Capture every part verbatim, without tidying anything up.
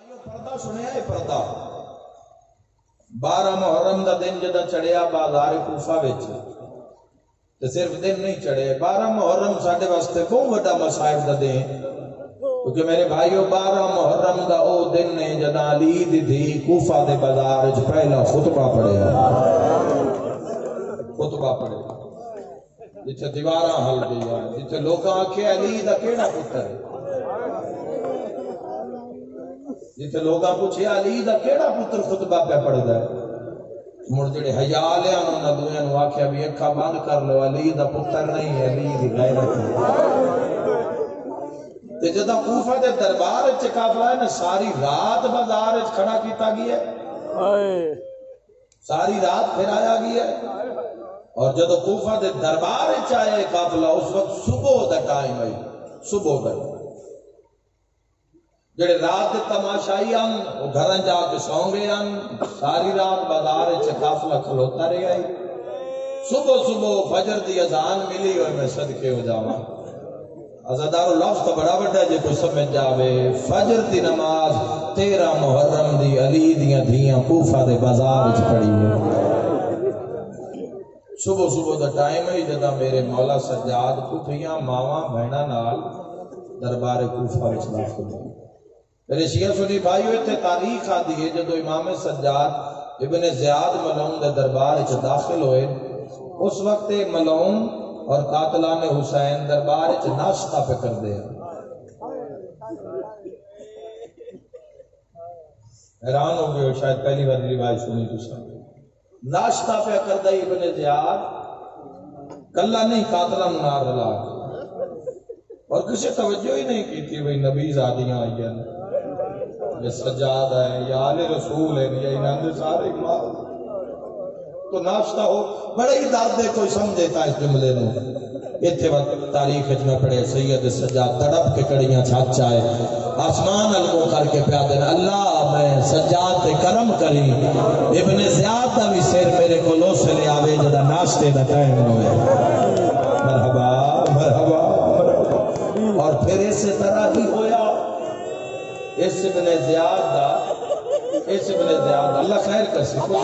پردہ سنیا ہے پردہ بارہ محرم دا دن جدا چڑھیا بازار کوفہ وچ تے صرف دن نہیں چڑھے بارہ محرم ساڈے واسطے بہت بڑا مصائب دا دن کیونکہ میرے بھائیو بارہ محرم دا او دن نے جدا علی دی تھی کوفہ دے بازار وچ پہلا خطبہ پڑھیا خطبہ پڑھیا جتھے دیواراں ہل گئی جتھے لوکاں آکھے علی دا کیڑا پتر ہے جتھے لوگاں پوچھے علی دا کیڑا پتر خطبہ پہ پڑھدا ہے مڑ جڑے حیا والے انہاں دویاں نوں آکھیا بھی اکھاں بند کر لو علی دا پتر نہیں ہے علی دی غیرت ہے تے جدوں کوفہ دے دربار وچ قافلہ ہے نا ساری رات بازار وچ کھڑا کیتا گیا ہے ساری رات پھرایا گیا ہے اور جدوں کوفہ دے دربار وچ آئے قافلہ اس وقت صبح دا ٹائم ہے صبح دا جڑے رات تماشائی ہم وہ گھراں جا کے سوں گئے ہم ساری رات بازار وچ قافلہ کھلوتا رہیا ہے صبح صبح فجر دی اذان ملی اور میں صدقے ہو جاواں عزادارو لفظ تو بڑا بڑا جے کوئی سمجھ جاوے فجر دی نماز تیرہ محرم دی علی دیاں دھیاں کوفہ دے بازار وچ پڑھی ہے صبح صبح دا ٹائم ہے جدا میرے مولا سجاد پٹھیاں ماواں بہناں نال دربار کوفہ وچ داخل ہوئے میرے شیعہ سنی بھائیو اتنے تاریخ آدھی ہے جدو امام سجاد ابن زیاد ملعون دے دربار وچ داخل ہوئے اس وقت ملعون اور قاتلان حسین دربار وچ ناشتہ پہ کر دے حیران ہو گئے شاید پہلی بار روایت سنی تو ناشتہ پہ کر دے ابن زیاد کلا نہیں قاتلان نار رلا اور کسی توجہ ہی نہیں کی تھی بھئی نبی زادیاں آئی ہیں یہ سجاد ہے یا آل رسول ہے یا انہاں دے سارے مال تو ناشتہ ہو بڑے ہی داد دے کوئی سمجھے تھا اس جملے نو اتھے وقت تاریخ میں پڑھے سید سجاد تڑپ کے کڑیاں چھاچ چاہے آسمان علموں کر کے پیا دینا اللہ میں سجاد تے کرم کری ابن زیاد دا بھی سیر میرے کو لو سے لے آوے جدا ناشتے دا ٹائم ہوئے مرحبا مرحبا اور پھر اس طرح ہی ہویا اس ابن زیاد دا اس ابن زیاد اللہ خیر کر سکو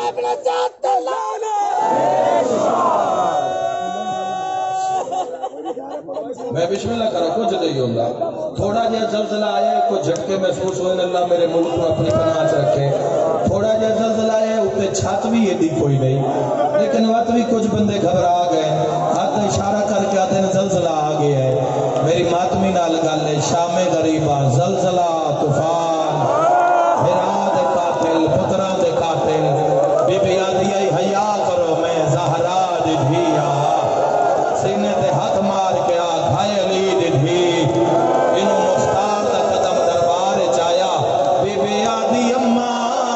میں بسم اللہ کرا کچھ نہیں ہوگا تھوڑا جہاں زلزلہ آیا ہے کچھ جھٹکے محسوس ہوئے اللہ میرے ملک کو اپنی پناہ سے رکھے تھوڑا جہاں زلزلہ آیا ہے اوپر چھت بھی یہ دی کوئی نہیں لیکن وقت بھی کچھ بندے گھبرا گئے ہاتھ اشارہ کر کے آتے ہیں زلزلہ آ گیا ہے میری ماتمی نال گل ہے شام غریباں زلزلہ طوفان ہرا دے قاتل پترا دے قاتل بی بی آدھی آئی حیا کرو میں زہرا دی دھیا سینے تے ہاتھ مار کے آ گھائے علی دی دھی انہوں مختار دا قدم دربار چایا بی بی آدھی اماں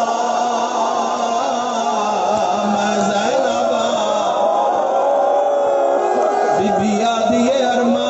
میں زینب بی بی آدھی ارمان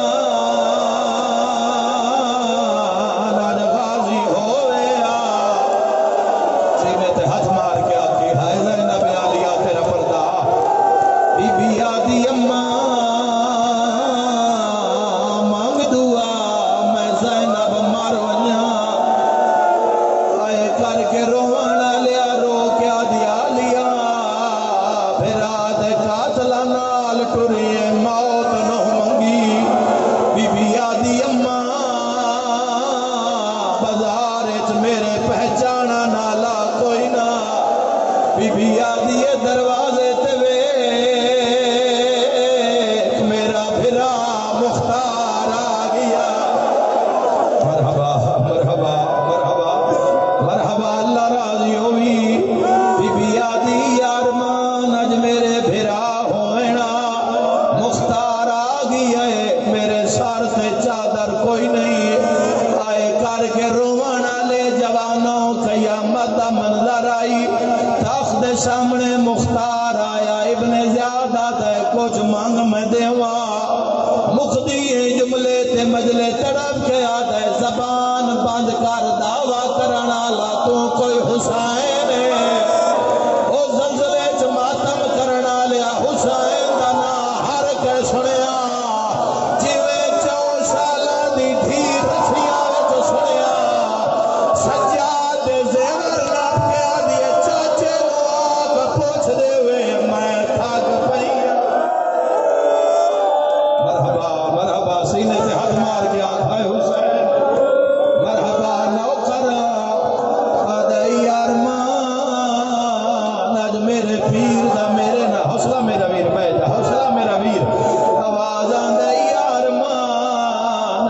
سجا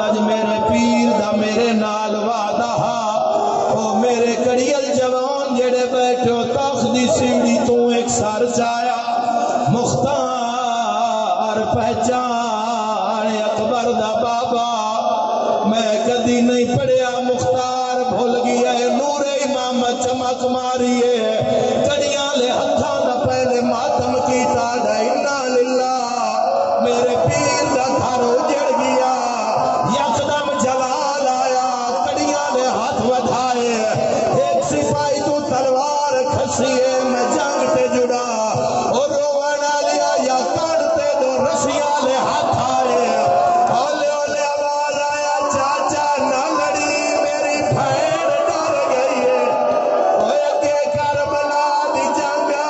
اج میرے پیر دا میرے نال وعدہ او میرے کڑیل جوان جڑے بیٹھے ہو تخت دی سیڑھی تو ایک سر چایا مختار پہچان اکبر دا بابا میں کدی نہیں پڑھیا مختار بھول گیا ہے نور امام چمک ماری ہے کڑیاں لے ہتھاں دا پہلے ماتم کیتا دا انا للہ میرے پیر دا گھر اجڑ گیا یکدم جلال آیا کڑیاں لے ہاتھ ودھائے ایک سپاہی تو تلوار کھسیے میں جنگ تے جڑا اور رونا لیا یا کڑتے دو رسیاں لے ہاتھ آئے اولے اولے آواز آیا چاچا نہ لڑی میری بھین ڈر گئی ہے اوے کے کربلا دی جنگا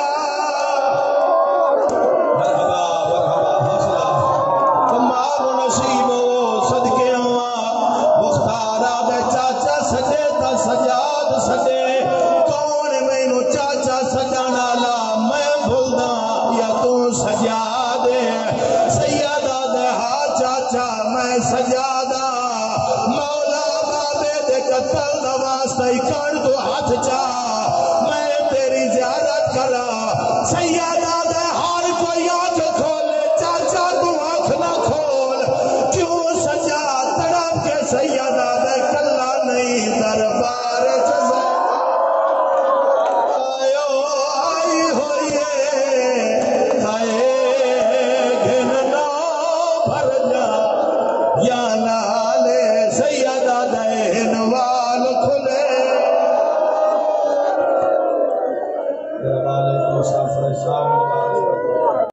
مرحبا مرحبا حوصلہ کمال و نصیب ہو صدقے ہوا مختار آدھے چاچا سجے تا سجاد سجے کون مینو چاچا سجانا لا میں بھولنا یا تو سجا دے سیادہ دے ہاں چاچا میں سجا دا مولا بابے دے قتل دا واسطہ ہی کر تو ہاتھ چا میں تیری زیارت کرا سیادہ دے ہر کوئی آنکھ کھولے چاچا تو آنکھ نہ کھول کیوں سجا تڑپ کے سیادہ دے